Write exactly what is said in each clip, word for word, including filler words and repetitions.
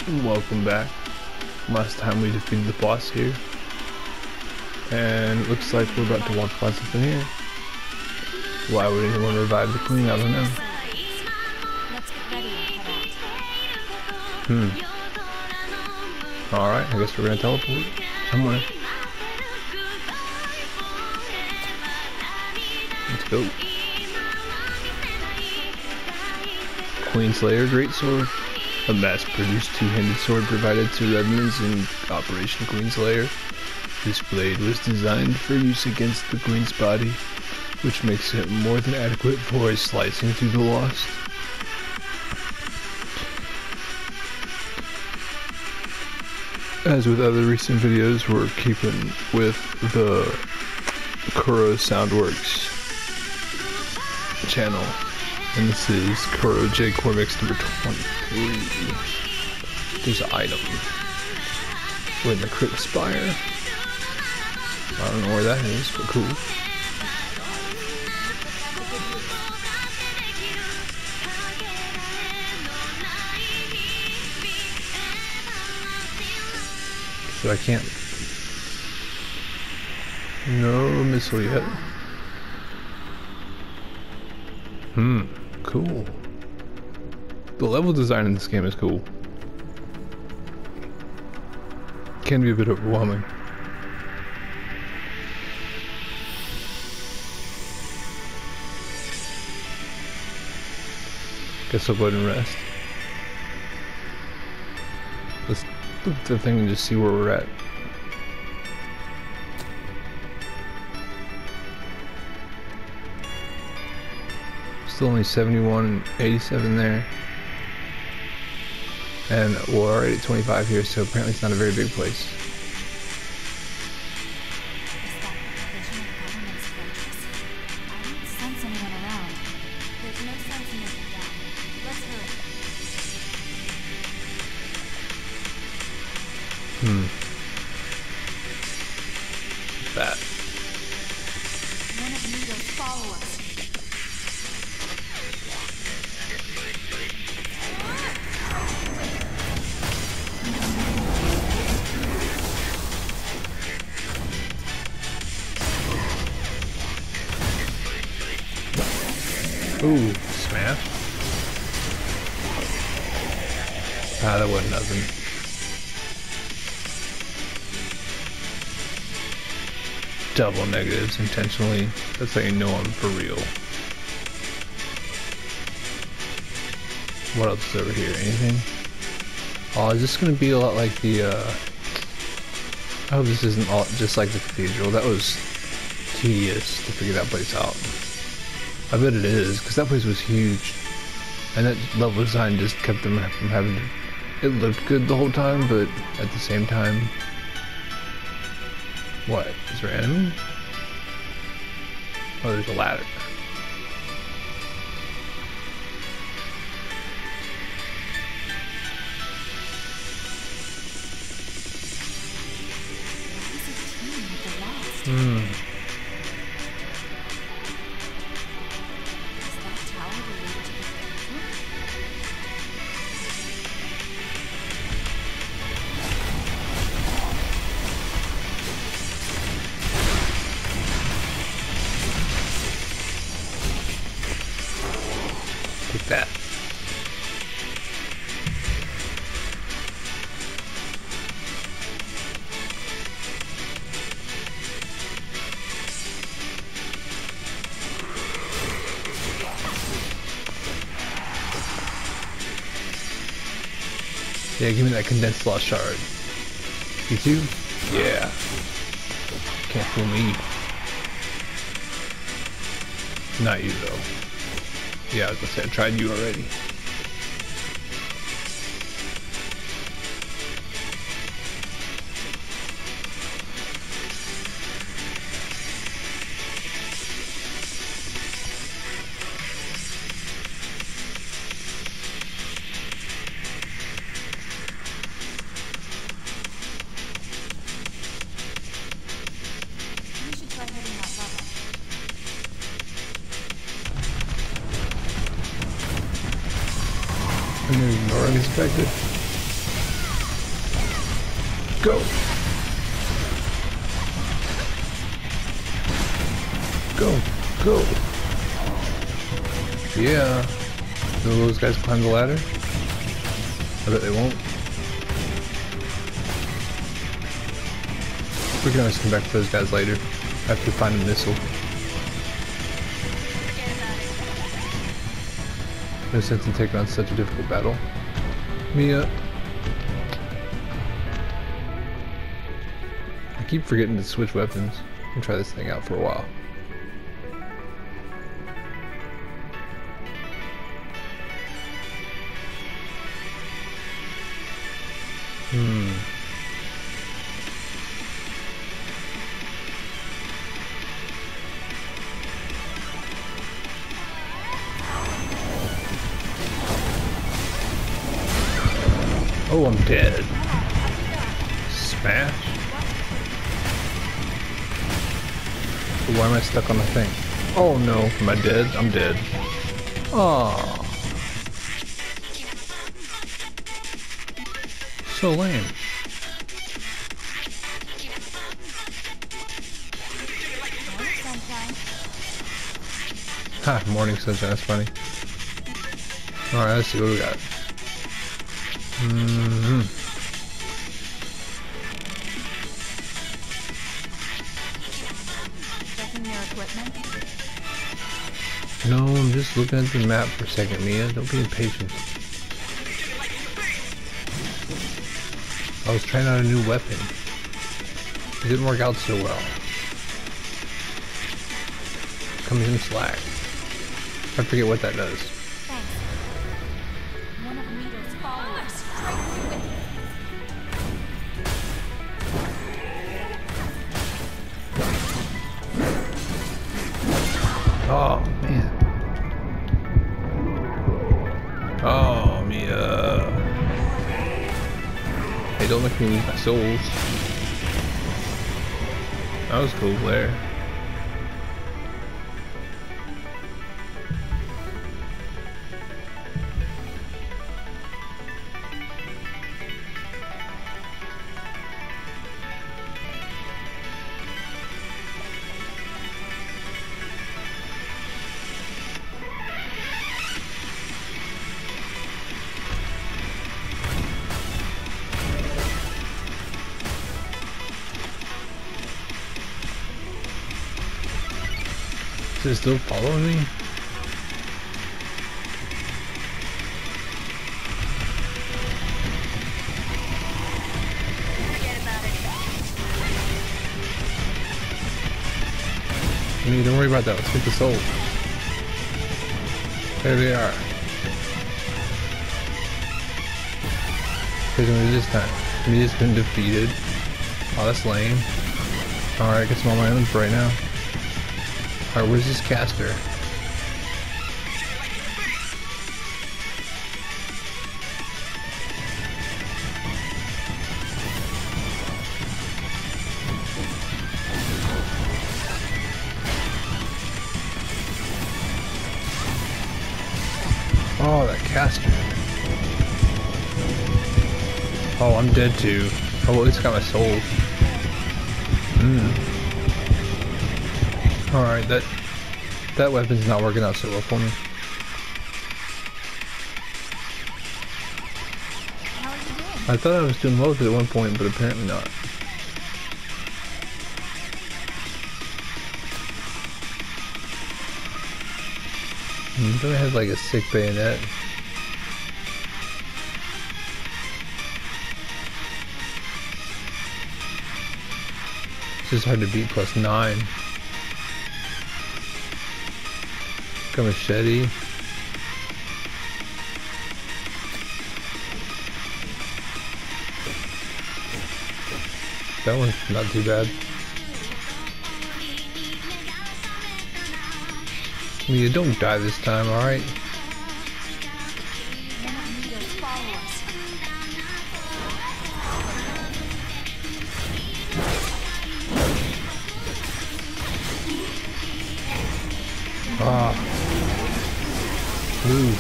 Welcome back. Last time we defeated the boss here. And it looks like we're about to walk by something here. Why would anyone revive the queen? I don't know. Hmm. Alright, I guess we're gonna teleport somewhere. Let's go. Queenslayer Greatsword. A mass-produced two-handed sword provided to revenants in Operation Queenslayer. This blade was designed for use against the queen's body, which makes it more than adequate for a slicing through the lost. As with other recent videos, we're keeping with the Kuro Soundworks channel. And this is Kuro J Core Mix number twenty-three. There's an item. We're in the Crypt Spire. I don't know where that is, but cool. So I can't. No missile yet. Hmm, cool. The level design in this game is cool. Can be a bit overwhelming. Guess I'll go ahead and rest. Let's look at the thing and just see where we're at. Still only seventy-one and eighty-seven there. And we're already at twenty-five here, so apparently it's not a very big place. Hmm. That. One of you will follow us. Ooh, smash. Ah, that wasn't nothing. Double negatives intentionally. That's how you know I'm for real. What else is over here? Anything? Oh, is this gonna be a lot like the, uh... I hope this isn't all just like the cathedral. That was tedious to figure that place out. I bet it is, because that place was huge. And that level design just kept them from having to... It looked good the whole time, but at the same time... What? Is there an enemy? Oh, there's a ladder. Hmm. Take that. Yeah, give me that condensed lost shard. You too? Yeah. Can't fool me. Not you though. Yeah, I was gonna say I tried you already. We should try hitting that level. And then ignoring is effective. Go! Go! Go! Yeah! Will those guys climb the ladder? I bet they won't. We can always come back to those guys later after we find a missile. No sense in taking on such a difficult battle. Mia. I keep forgetting to switch weapons. I'll try this thing out for a while. Hmm. Oh, I'm dead. Smash. Why am I stuck on the thing? Oh no, am I dead? I'm dead. Oh. So lame. Ha, morning sunshine, that's funny. Alright, let's see what we got. Mm-hmm. Checking your equipment. No, I'm just looking at the map for a second, Mia. Don't be impatient. I was trying out a new weapon. It didn't work out so well. Comes in slack. I forget what that does. Thanks. One of Meter's followers. Straight through it. Oh, man. Oh, Mia. Hey, don't make me lose my souls. That was cool there. Is it still following me? Forget about it. I mean, don't worry about that. Let's get the soul. There they are. Here's me this time. Mia's been defeated. Oh, that's lame. Alright, I guess I'm on my own for right now. Alright, where's this caster? Oh, that caster. Oh, I'm dead too. Oh, well, at least I got my souls. Hmm. Alright, that that weapon's not working out so well for me. How are you doing? I thought I was doing well with it at one point, but apparently not. Hmm, don't have like a sick bayonet. It's just hard to beat plus nine. Got a machete. That one's not too bad. I mean, you don't die this time, alright? One of Meter's followers. Ah. Move.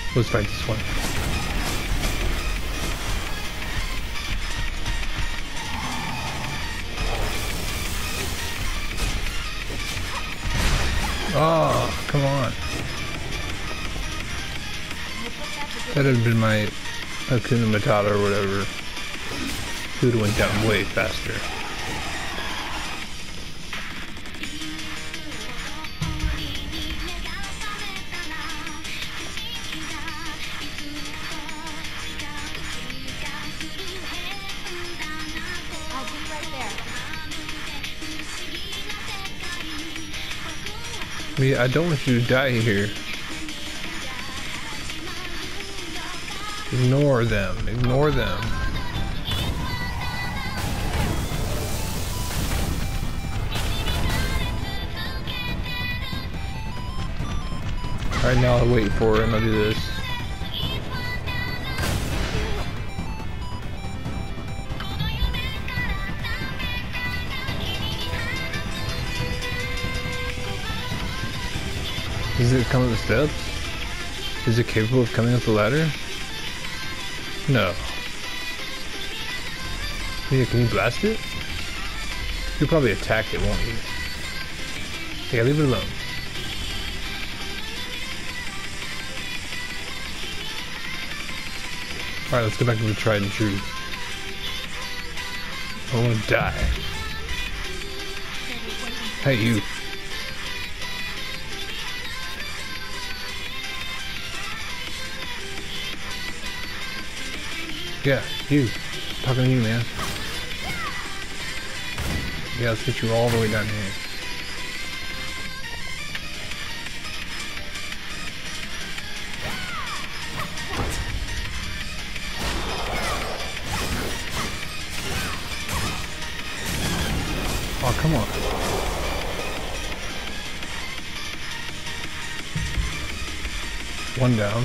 Let's fight this one. Oh, come on. That had been my Hakuna Matata or whatever. He would have went down way faster. I'll be right there. I mean, I don't want you to die here. Ignore them. Ignore them. Alright, now I'll wait for it and I'll do this. Does it come up the steps? Is it capable of coming up the ladder? No. Yeah, can you blast it? You'll probably attack it, won't you? Yeah, leave it alone. Alright, let's go back to the tried and true. I wanna die. Hey, you. Yeah, you. I'm talking to you, man. Yeah, let's get you all the way down here. Oh, come on. One down.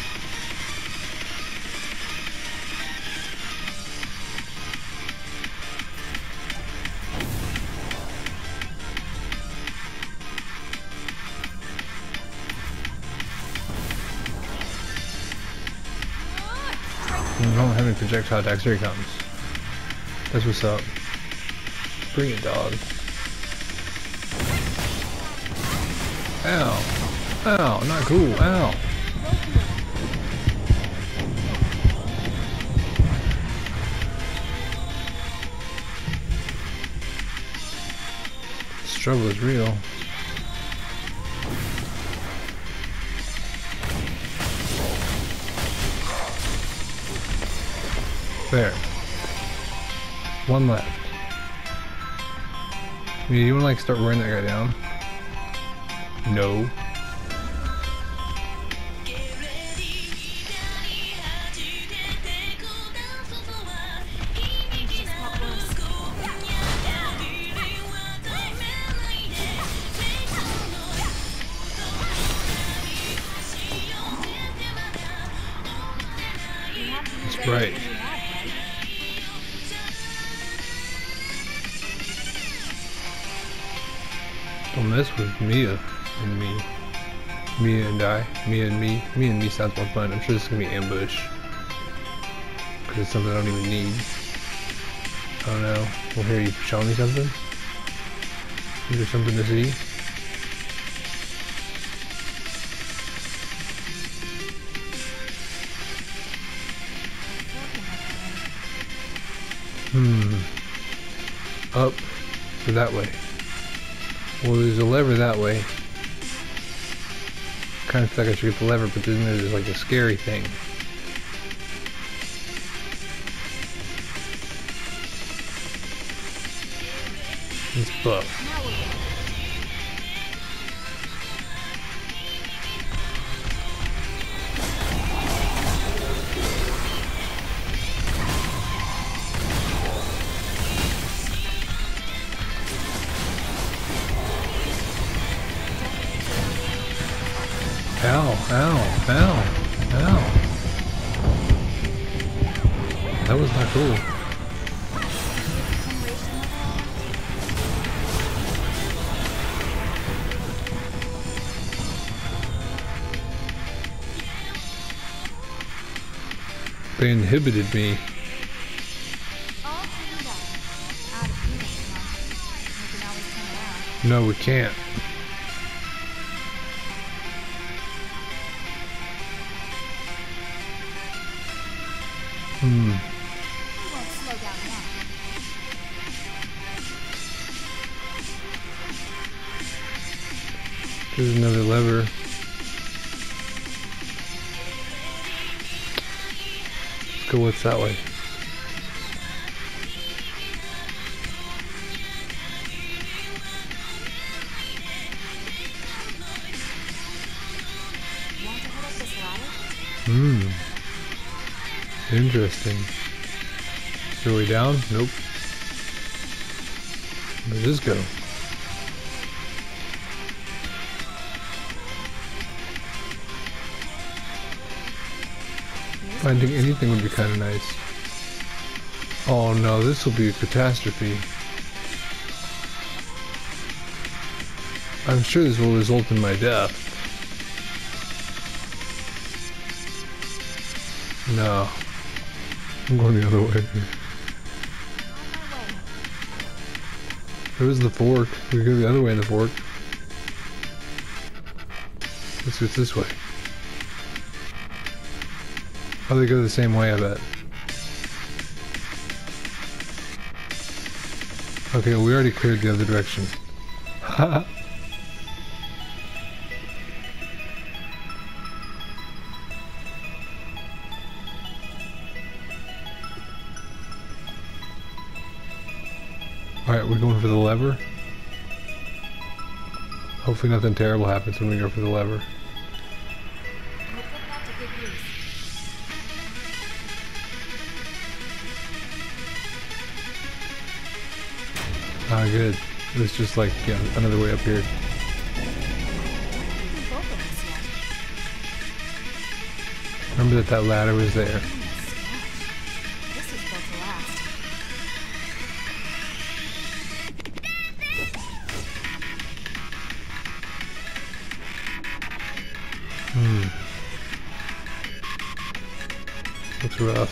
I don't have any projectile attacks. Here he comes. That's what's up. Bring it, dog. Ow. Ow, not cool. Ow. The struggle is real. There. One left. I mean, you wanna like start wearing that guy down? No. That's right. Don't mess with Mia and me. Mia and I. Mia and me. Mia and me sounds more fun. I'm sure this is gonna be ambush. Because it's something I don't even need. I don't know. Well, here, you showing me something? Is there something to see? Hmm. Up. So that way. Well, there's a lever that way. Kind of feel like I should get the lever, but then there's like a scary thing. It's buff. Ow, ow, ow, ow. That was not cool. They inhibited me. All cleaned up. Out of here, come on. We can always turn around. No, we can't. Hmm. We won't slow down now. There's another lever. Let's go what's that way? Want to head up this ladder? Hmm. Interesting. Is there a way down? Nope. Where does this go? Finding anything would be kind of nice. Oh no, this will be a catastrophe. I'm sure this will result in my death. No. I'm going the other way. There was the fork. We could go the other way in the fork. Let's go this way. Oh, they go the same way, I bet. Okay, we already cleared the other direction. Haha. Alright, we're going for the lever. Hopefully nothing terrible happens when we go for the lever. We'll put that to good use. Ah, good. It was just like, yeah, another way up here. I don't think we've opened this yet. Remember that that ladder was there. Oh my gosh. This is built to last. Hmm. Looks rough.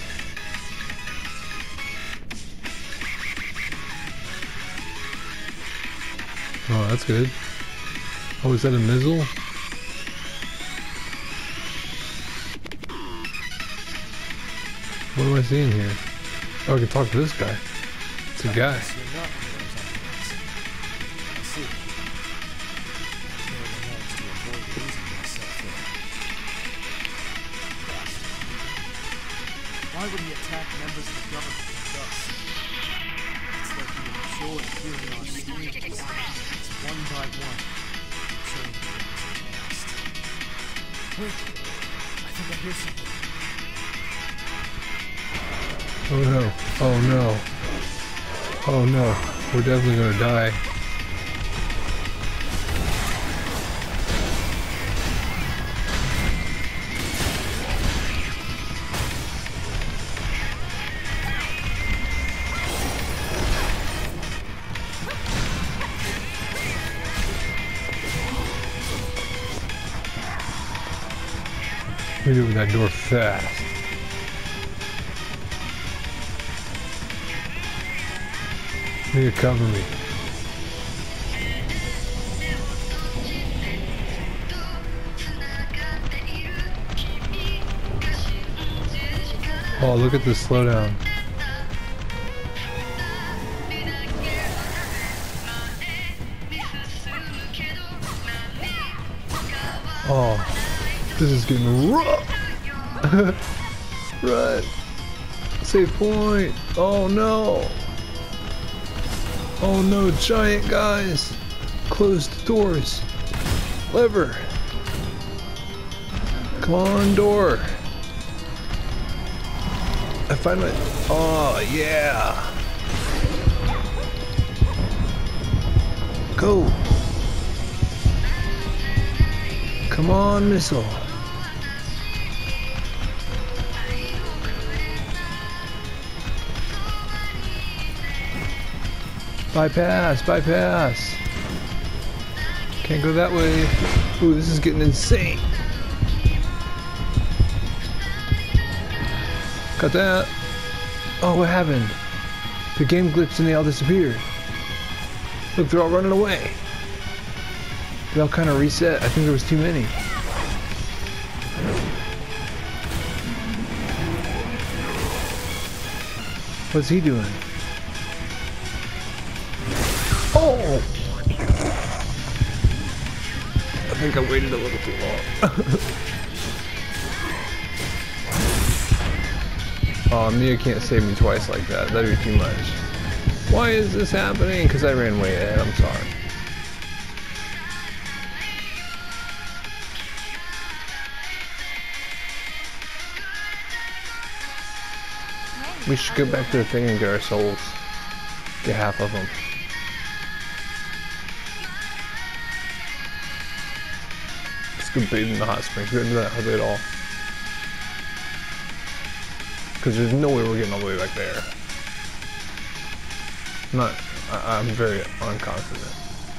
Oh, that's good. Oh, is that a missile? What am I seeing here? Oh, I can talk to this guy. It's a guy. Why would he attack members of the government like us? It's like he enjoyed hearing our screams. It's one by one. Turning the past. Wait, I think I hear something. Oh no. Oh no. Oh no. We're definitely gonna die. We need to open that door fast. Need to cover me. Oh, look at this slowdown. Oh, this is getting rough. Run. Save point. Oh no. Oh no, giant guys. Close the doors. Lever. Come on, door. I find my... Oh, yeah. Go. Come on, missile. Bypass, bypass. Can't go that way. Ooh, this is getting insane. Got that. Oh, what happened? The game glitched and they all disappeared. Look, they're all running away. They all kind of reset. I think there was too many. What's he doing? Oh! I think I waited a little too long. Oh, Mia can't save me twice like that. That'd be too much. Why is this happening? Because I ran way ahead. I'm sorry. We should go back to the thing and get our souls. Get half of them. Let's go bathe in the hot springs. We haven't done that hardly at all. Because there's no way we're getting all the way back there. Not, I, I'm very unconfident.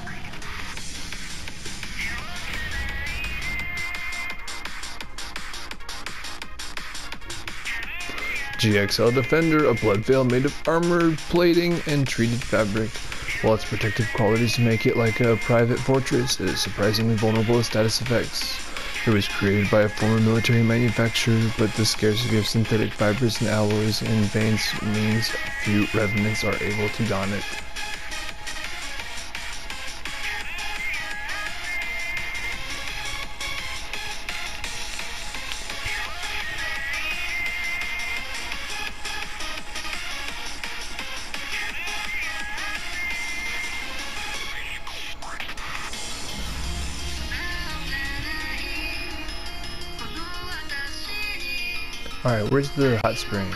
G X L Defender, a blood veil made of armor plating and treated fabric. While its protective qualities make it like a private fortress, it is surprisingly vulnerable to status effects. It was created by a former military manufacturer, but the scarcity of synthetic fibers and alloys and veins means few revenants are able to don it. Alright, where's the hot springs?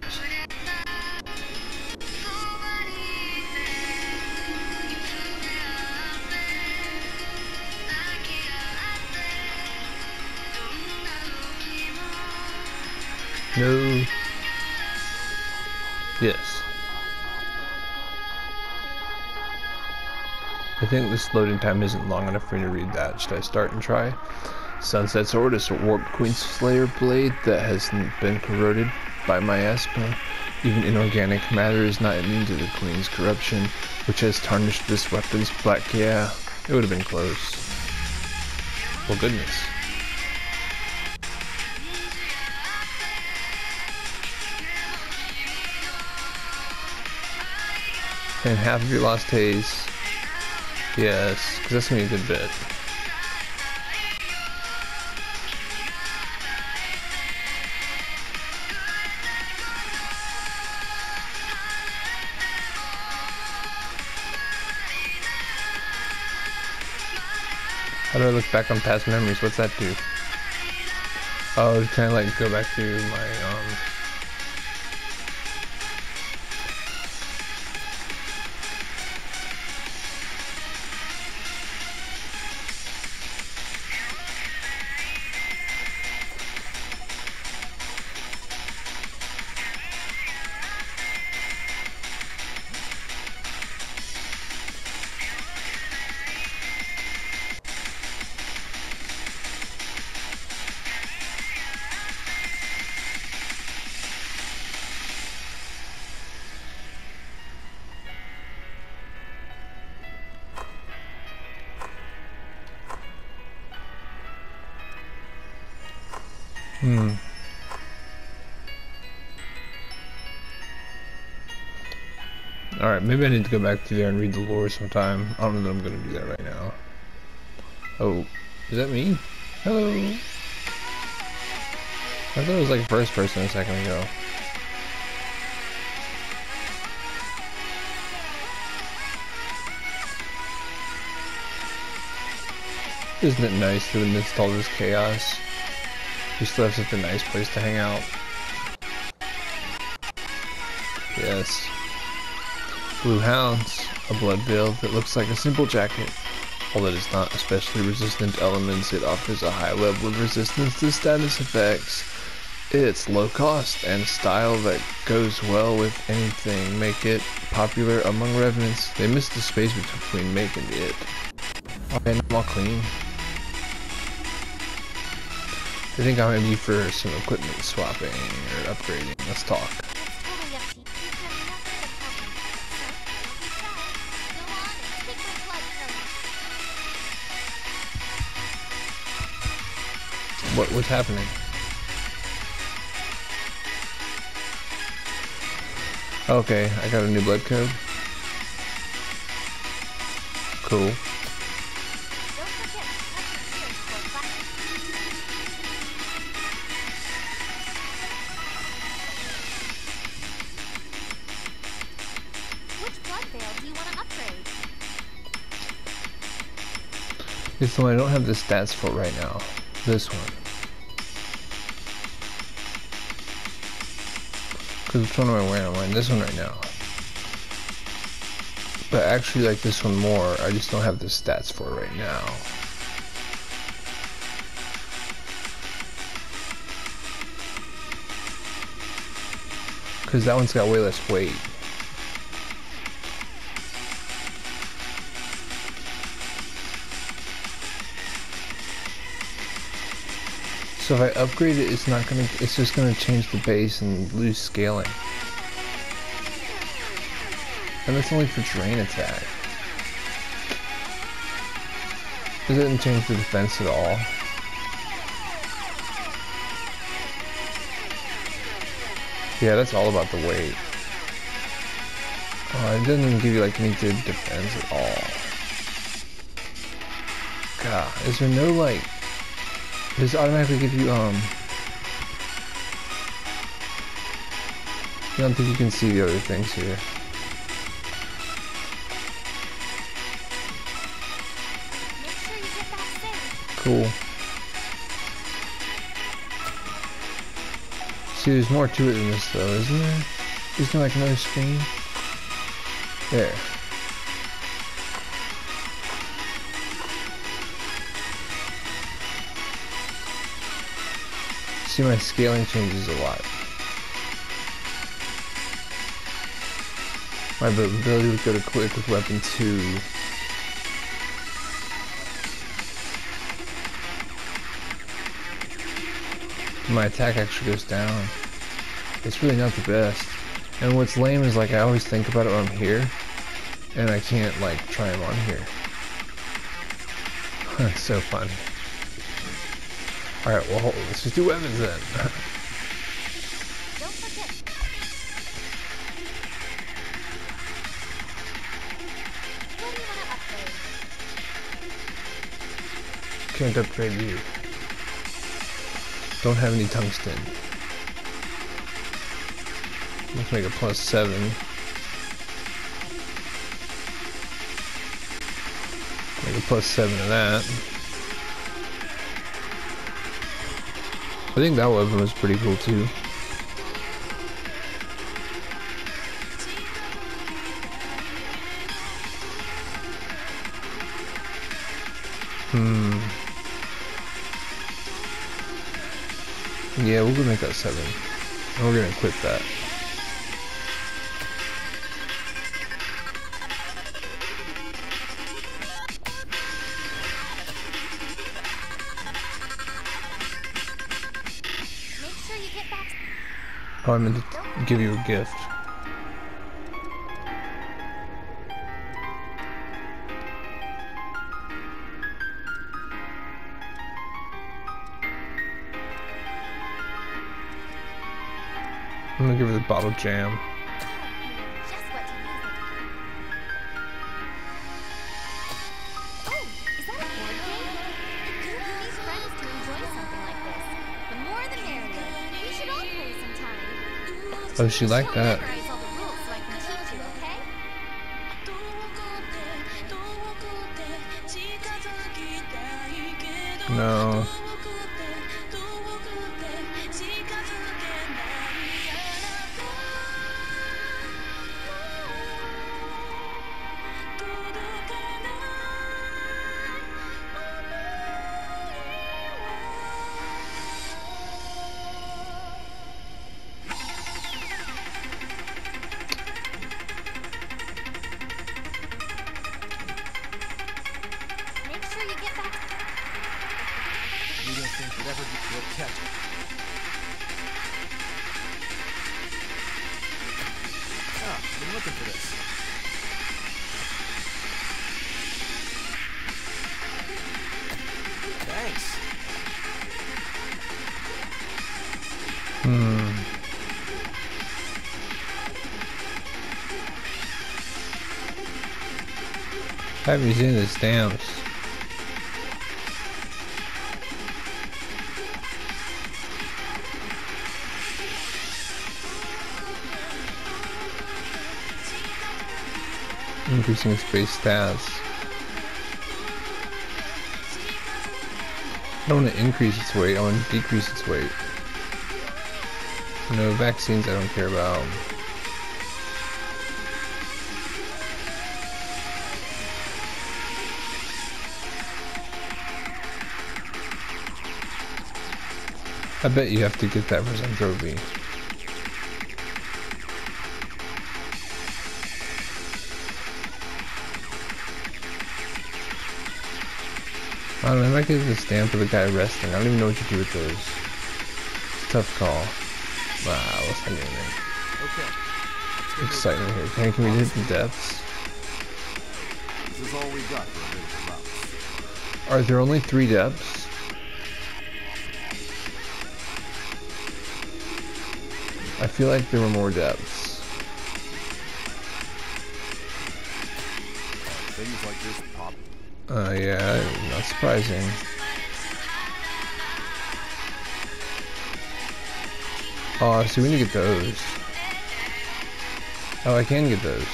No. Yes. I think this loading time isn't long enough for me to read that. Should I start and try? Sunset Sword is a warped Queen Slayer blade that hasn't been corroded by miasma. Even inorganic matter is not immune to the Queen's corruption, which has tarnished this weapon's black. Yeah, it would have been close. Well, goodness. And half of your lost haze. Yes, because that's going to be a good bit. How do I look back on past memories? What's that do? Oh, it's kind of like go back to my, um... Hmm. Alright, maybe I need to go back to there and read the lore sometime. I don't know that I'm going to do that right now. Oh, is that me? Hello. I thought it was like first person a second ago. Isn't it nice that amidst all this chaos, we still have such a nice place to hang out? Yes. Blue Hounds, a blood veil that looks like a simple jacket. Although it is not especially resistant to elements, it offers a high level of resistance to status effects. Its low cost and style that goes well with anything make it popular among revenants. They missed the space between make and it. Okay, I'm all clean. I think I might be for some equipment swapping or upgrading. Let's talk. It's totally up to you. You've done nothing but help me. So, if you try, go on and take my blood from me. What what's happening? Okay, I got a new blood code. Cool. Don't forget to touch your ears for fun. Which blood veil do you want to upgrade? This one I don't have the stats for right now. This one. Cause which one am I wearing? I'm wearing this one right now. But I actually like this one more. I just don't have the stats for it right now. Cause that one's got way less weight. So if I upgrade it, it's not gonna, it's just gonna change the base and lose scaling. And that's only for terrain attack. It doesn't change the defense at all. Yeah, that's all about the weight. Oh, it doesn't even give you like any good defense at all. God, is there no like... Does it automatically give you, um... I don't think you can see the other things here. Make sure you get back safe. Cool. See, there's more to it than this though, isn't there? Isn't there like another screen? There. See, my scaling changes a lot. My ability would go to quick with weapon two. My attack actually goes down. It's really not the best. And what's lame is like I always think about it when I'm here, and I can't like try them on here. It's so fun. Alright, well, let's just do weapons then. Don't forget. What do you want to upgrade? Can't upgrade you. Don't have any tungsten. Let's make a plus seven. Make a plus seven of that. I think that weapon was pretty cool too. Hmm. Yeah, we're gonna make that seven. And we're gonna equip that. Make sure you get back. Oh, I meant to give you a gift. I'm gonna give her the bottle jam. Just what to use it. Oh, is that a board game? You need friends to enjoy something like this. The more the merrier. We should all play sometime. Oh, she liked that. Memorize all the rules so I can teach you, okay? No. Make sure you get back. You don't think you'd ever be able to catch it? Ah, I've been looking for this. Thanks. Hmm. Have you seen the stamps? Increasing space stats. I don't want to increase its weight, I want to decrease its weight. No vaccines I don't care about. I bet you have to get that for Zenthropy. I don't know, I might get the stamp for the guy resting. I don't even know what you do with those. It's a tough call. Wow, let's not get anything. Okay. Excitement here. Can, can we hit the depths? This is all we got for a bit of routes. Are there only three depths? I feel like there were more depths. Things like this pop. Uh, yeah, not surprising. Oh, so we need to get those. Oh, I can get those.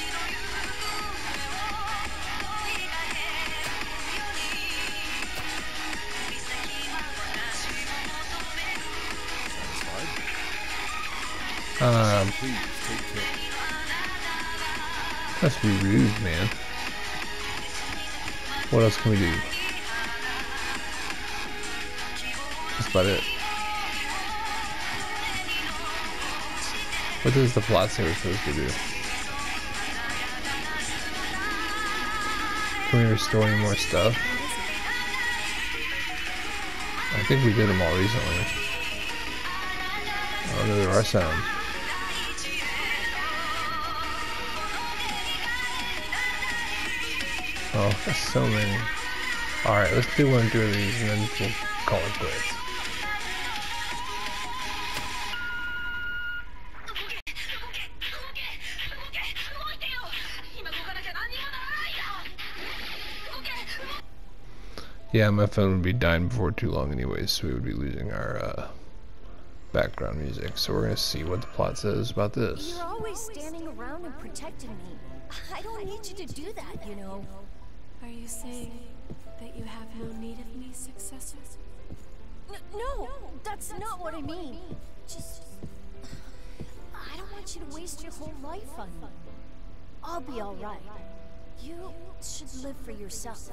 Um, Please take care. must be rude, man. What else can we do? That's about it. What does the plot say we're supposed to do? Can we restore any more stuff? I think we did them all recently. Oh, no, there are some. Oh, that's so many. Alright, let's do one through these and then we'll call it quits. Yeah, my phone would be dying before too long anyways, so we would be losing our uh, background music. So we're gonna see what the plot says about this. You're always standing around and protecting me. I don't need you to do that, you know. Are you saying that you have no need of me, successor? N no, that's not what I mean. Just... I don't want you to waste your whole life on me. I'll be alright. You should live for yourself.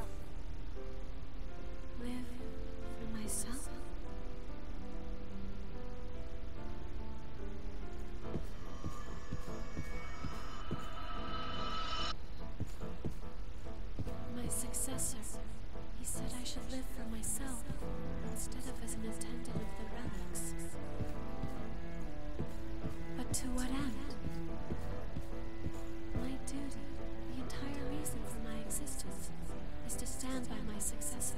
Live for myself? My successor, he said I should live for myself instead of as an attendant of the relics. But to what end? My duty, the entire reason for my existence, is to stand by my successor.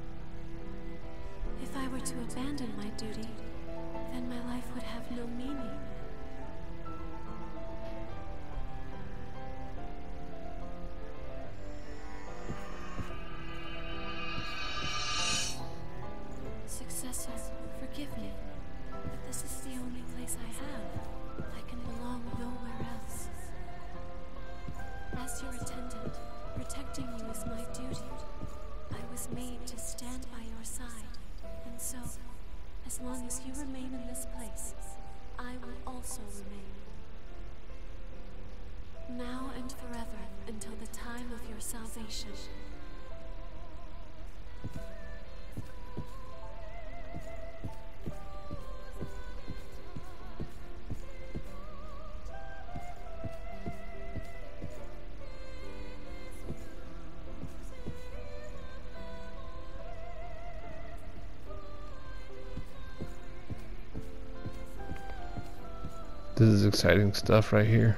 If I were to abandon my duty, then my life would have no meaning. Successor, forgive me, but this is the only place I have. I can belong nowhere else. As your attendant, protecting you is my duty. I was made to stand by your side. And so, as long as you remain in this place, I will also remain. Now and forever, until the time of your salvation. This is exciting stuff right here.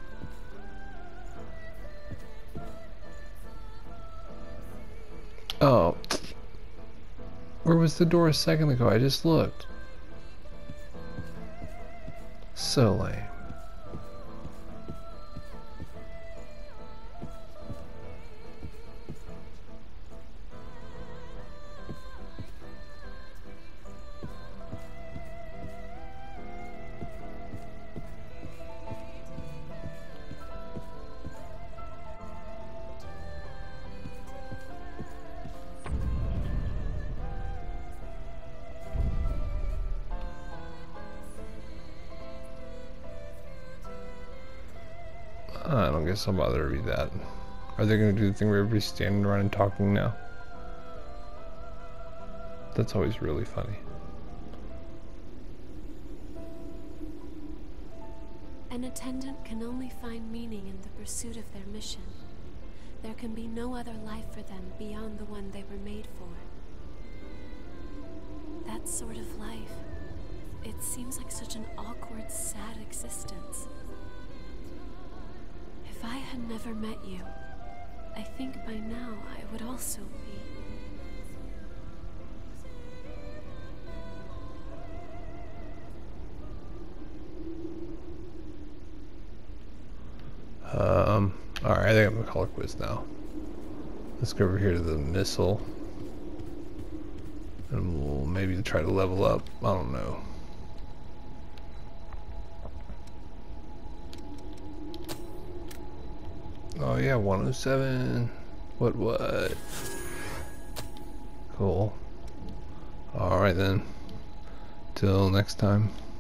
Oh. Where was the door a second ago? I just looked. So lame. I don't guess I'll bother to read that. Are they going to do the thing where everybody's standing around and talking now? That's always really funny. An attendant can only find meaning in the pursuit of their mission. There can be no other life for them beyond the one they were made for. That sort of life, it seems like such an awkward, sad existence. If I had never met you, I think by now I would also be. Um, alright, I think I'm gonna call it quits now. Let's go over here to the missile. And we'll maybe try to level up. I don't know. Oh yeah, one oh seven. What, what? Cool. Alright then. Till next time.